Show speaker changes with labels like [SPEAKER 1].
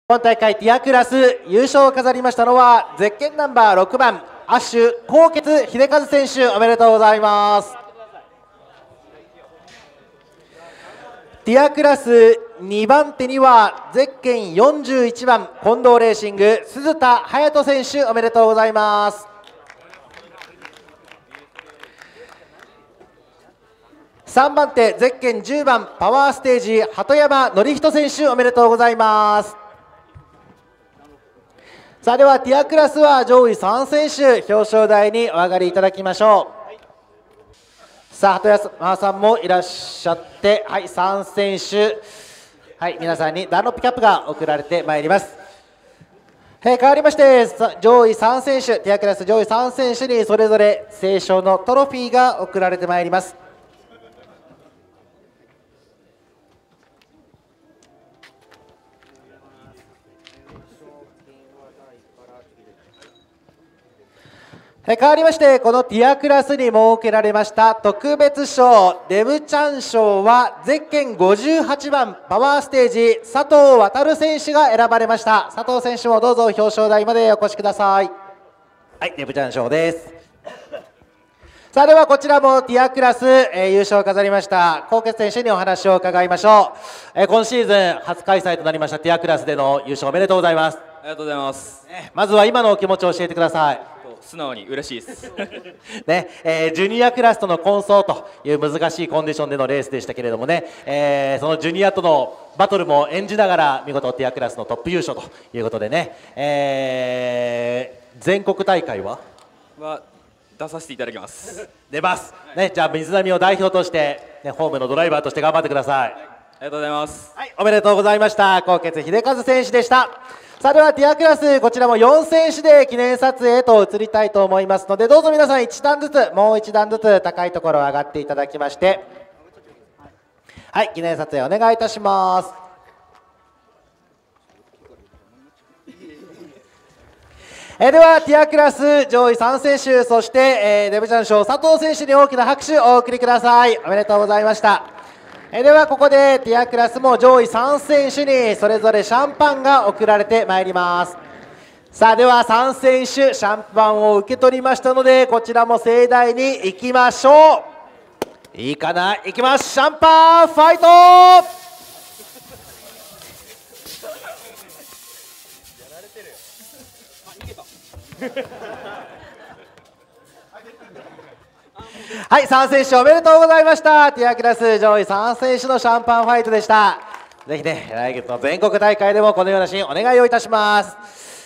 [SPEAKER 1] 本大会ティアクラス優勝を飾りましたのはゼッケンナンバー6番アッシュ高傑秀和選手、おめでとうございます。ティアクラス2番手にはゼッケン41番近藤レーシング鈴田隼人選手、おめでとうございます。3番手ゼッケン10番パワーステージ鳩山典人選手、おめでとうございます。さあではティアクラスは上位3選手表彰台にお上がりいただきましょう。さあ鳩山さんもいらっしゃって、はい、3選手、はい、皆さんにダンロップキャップが贈られてまいります。変わりまして上位3選手ティアクラス上位3選手にそれぞれ斉唱のトロフィーが贈られてまいります。変わりましてこのティアクラスに設けられました特別賞デブチャン賞はゼッケン58番パワーステージ佐藤航選手が選ばれました。佐藤選手もどうぞ表彰台までお越しください。はい、デブチャン賞です。さあではこちらもティアクラス、優勝を飾りました高傑選手にお話を伺いましょう。今シーズン初開催となりましたティアクラスでの優勝おめでとうございます。
[SPEAKER 2] ありがとうございます。
[SPEAKER 1] まずは今のお気持ちを教えてください。
[SPEAKER 2] 素直に嬉しいです
[SPEAKER 1] ね、ジュニアクラスとの混走という難しいコンディションでのレースでしたけれどもね、そのジュニアとのバトルも演じながら見事ティアクラスのトップ優勝ということでね、全国大会は
[SPEAKER 2] 出させていただきます。
[SPEAKER 1] 出ます、ね、じゃあ水波を代表として、ね、ホームのドライバーとして頑張ってください。
[SPEAKER 2] ありがとうございます。
[SPEAKER 1] はい、おめでとうございました。高傑秀和選手でした。さあではティアクラスこちらも4選手で記念撮影と移りたいと思いますので、どうぞ皆さん1段ずつもう1段ずつ高いところ上がっていただきまして、はい、記念撮影お願いいたします。ではティアクラス上位3選手そして、デブチャン賞佐藤選手に大きな拍手をお送りください。おめでとうございました。ではここでティアクラスも上位3選手にそれぞれシャンパンが贈られてまいります。さあでは3選手シャンパンを受け取りましたのでこちらも盛大にいきましょう。いいかな、いきます。シャンパンファイトはい、3選手おめでとうございました。ティアクラス上位3選手のシャンパンファイトでした。ぜひね、来月の全国大会でもこのようなシーンお願いをいたします。